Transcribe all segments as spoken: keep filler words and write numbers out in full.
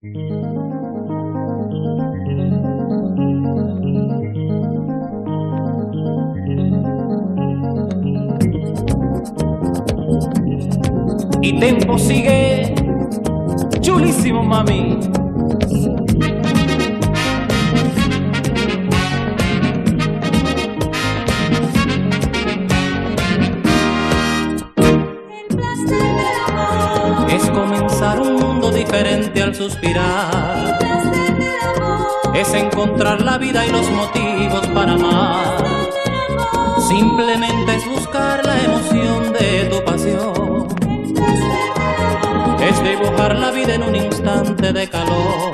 Y Tempo sigue chulísimo, mami. Es comenzar un mundo diferente al suspirar. Es encontrar la vida y los motivos para amar. Simplemente es buscar la emoción de tu pasión. Es dibujar la vida en un instante de calor.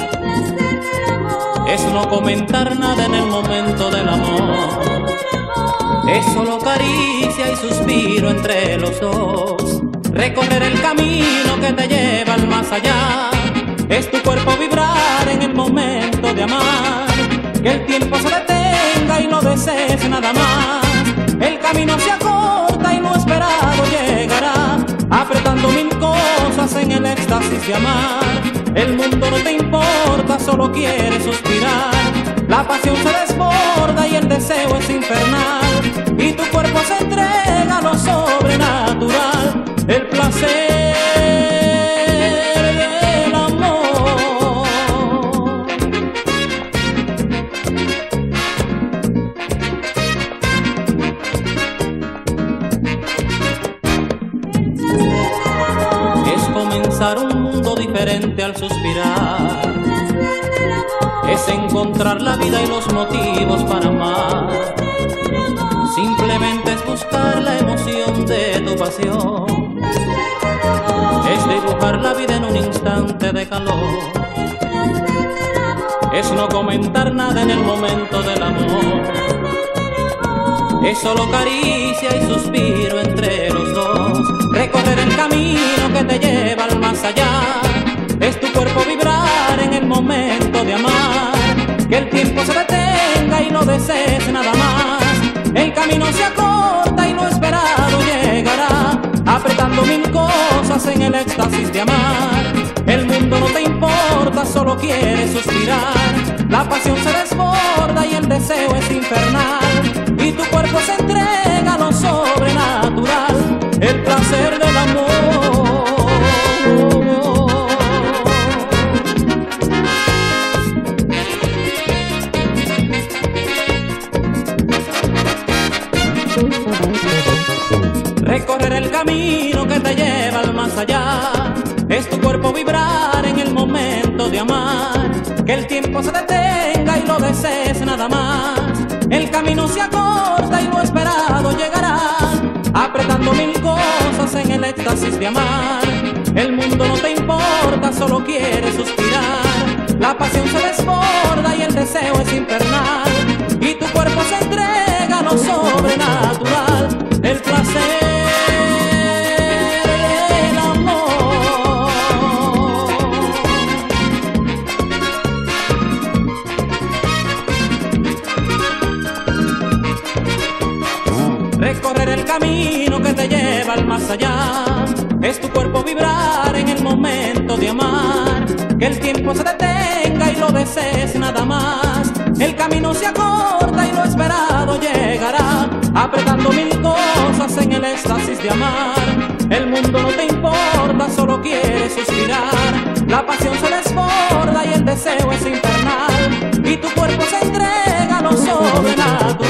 Es no comentar nada en el momento del amor. Es solo caricia y suspiro entre los dos. Recorrer el camino que te lleva al más allá. Es tu cuerpo vibrar en el momento de amar. Que el tiempo se detenga y no desees nada más. El camino se acorta y lo esperado llegará. Apretando mil cosas en el éxtasis de amar. El mundo no te importa, solo quieres suspirar. La pasión se desborda y el deseo es infernal. Y tu cuerpo se entrega a lo sobrenatural. El placer del amor. Es comenzar un mundo diferente al suspirar. Es encontrar la vida y los motivos para amar. Simplemente es buscar la emoción de tu pasión. Es dibujar la vida en un instante de calor. Es no comentar nada en el momento del amor. Es solo caricia y suspiro entre los dos. Recorrer el camino que te lleva al más allá. Es tu cuerpo vibrar en el momento de amar. Que el tiempo se detenga y no desees nada más. El camino se acorta y lo esperado llegará. Apretando mil cosas en el éxtasis de amar. El mundo no te importa, solo quieres suspirar. La pasión se desborda y el deseo es infernal. Y tu cuerpo se entrega a lo sobrenatural. El placer del amor. Recorrer el camino que te lleva al más allá. Es tu cuerpo vibrar en el momento de amar. Que el tiempo se detenga y lo desees nada más. El camino se acorta y lo esperado llegará. Apretando mil cosas en el éxtasis de amar. El mundo no te importa, solo quieres suspirar. La pasión se desborda y el deseo es infernal. Y tu cuerpo se entrega a lo sobrenatural. El placer del amor. Recorrer el camino que te lleva al más allá. Es tu cuerpo vibrar en el momento de amar. Que el tiempo se detenga y lo desees nada más. El camino se acorta y lo esperado llegará. Apretando mil cosas en el éxtasis de amar. El mundo no te importa, solo quieres suspirar. La pasión se desborda y el deseo es infernal. Y tu cuerpo se entrega a lo sobrenatural.